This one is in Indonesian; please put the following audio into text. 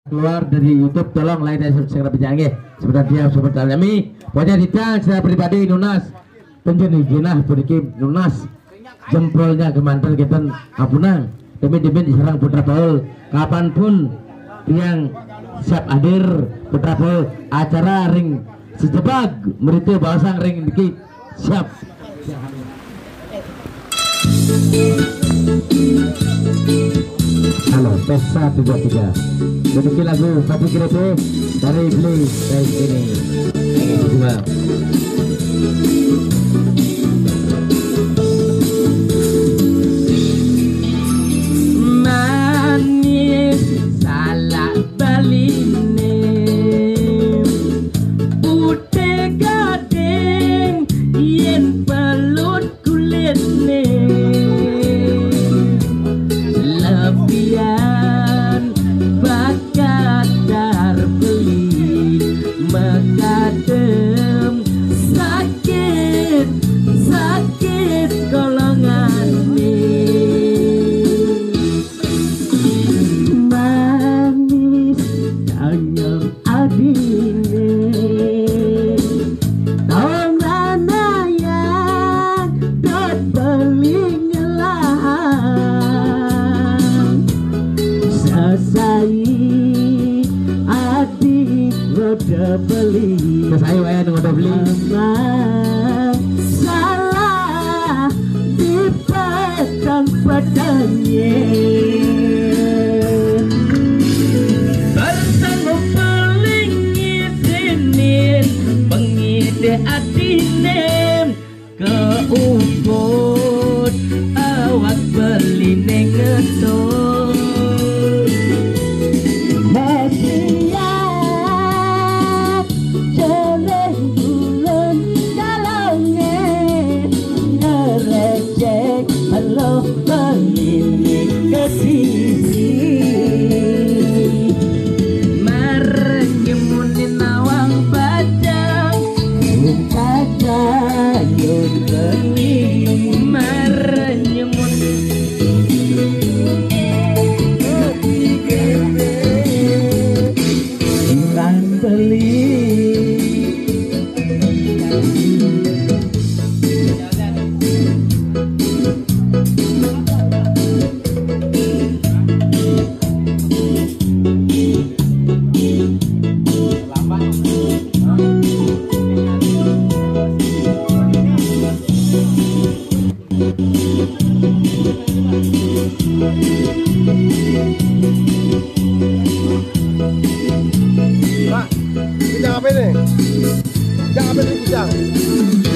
keluar dari YouTube, tolong like dan subscribe jangan sebentar dia sebentar kami pokoknya ditang secara pribadi Nunas penjen jenah pergi Nunas jempolnya kemantan kita apunang demi diserang Putra Paul kapanpun yang siap hadir Putra Paul acara ring sejebak meritu bahasang ring dikit siap. Halo, tes 1 2 3. Jadi lagu Pati Krepe dari Beli dari sini. Coba. Manis salah baline putih gading yen pelut kulitne lebihan bakat dar beli mekadem sakit sakit golongan manis tangan adine tong ranayan dot beli ngelang sasai adik roda beli sasai wae roda beli salah di petang petangnya bersama peling ngizinin pengide adinem keukut awak beli nengetol siap cereh bulan kalonge ngerecek halo beli ke sisi merenyemunin awang bajang kaca yun beli merenyemun beli Pak, bidang apa ini? Bidang apa ini bidang?